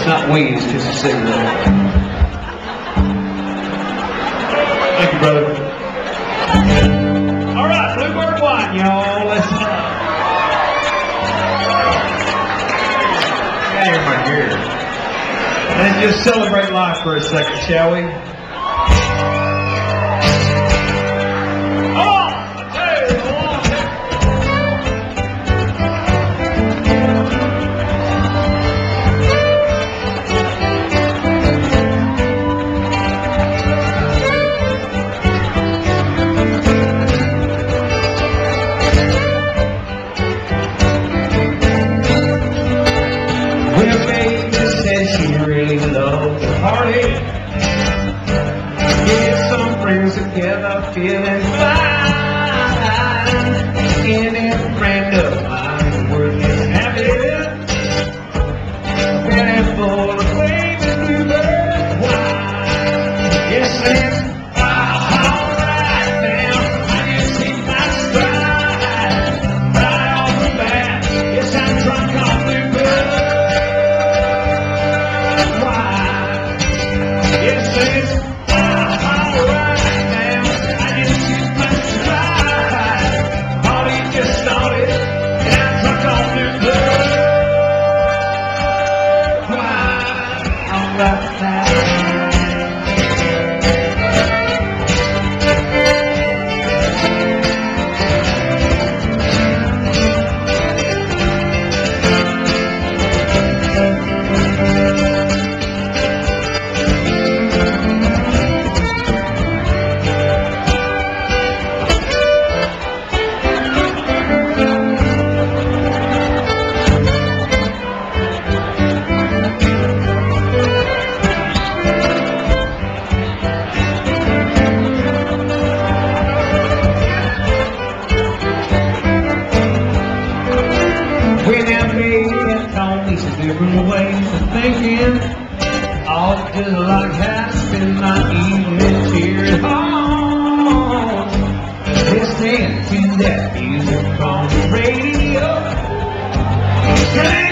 not weed, it's just a cigarette. Thank you, brother. All right, Bluebird Wine, y'all. Let's my gear. Let's just celebrate life for a second, shall we? Get some friends together, feeling fine. Any friend of mine worth his habit. When it's full of baby bluebird wine. Yes, it's alright now. I just hit my stride. Right off the bat. Yes, I'm drunk on bluebird wine. Yes, it's different ways of thinking, all just like how I spend my evenings here at home. Listening to that music on the radio.